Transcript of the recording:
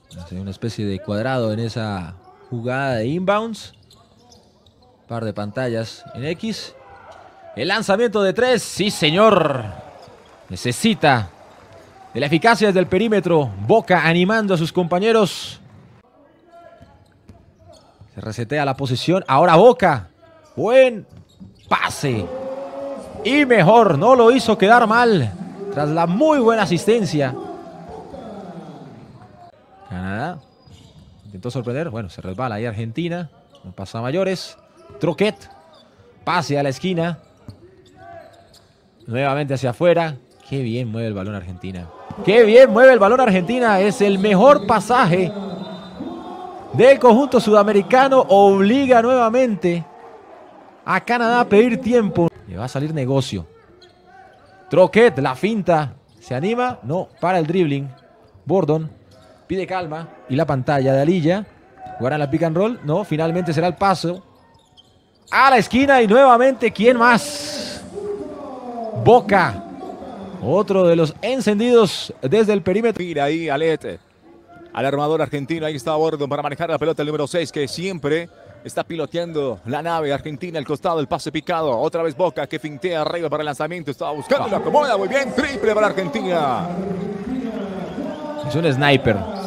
Hace una especie de cuadrado en esa jugada de inbounds. Par de pantallas en X. El lanzamiento de 3. Sí, señor. Necesita de la eficacia desde el perímetro. Boca animando a sus compañeros. Se resetea la posición. Ahora Boca. Buen pase. Y mejor. No lo hizo quedar mal. Tras la muy buena asistencia. Canadá intentó sorprender. Bueno, se resbala ahí Argentina. No pasa a mayores. Troquet. Pase a la esquina. Nuevamente hacia afuera. Qué bien mueve el balón Argentina. Qué bien mueve el balón Argentina. Es el mejor pasaje del conjunto sudamericano. Obliga nuevamente a Canadá a pedir tiempo. Le va a salir negocio. Troquet, la finta. ¿Se anima? No, para el dribbling. Bordon pide calma. Y la pantalla de Alilla. Jugarán la pick and roll. No, finalmente será el paso a la esquina. Y nuevamente, ¿quién más? Boca. Otro de los encendidos desde el perímetro. Mira ahí Alete, al armador argentino. Ahí está Bordon para manejar la pelota, el número 6, que siempre está piloteando la nave argentina. Al costado, el pase picado. Otra vez Boca, que fintea arriba para el lanzamiento. Estaba buscando, la acomoda muy bien. Triple para Argentina. Es un sniper.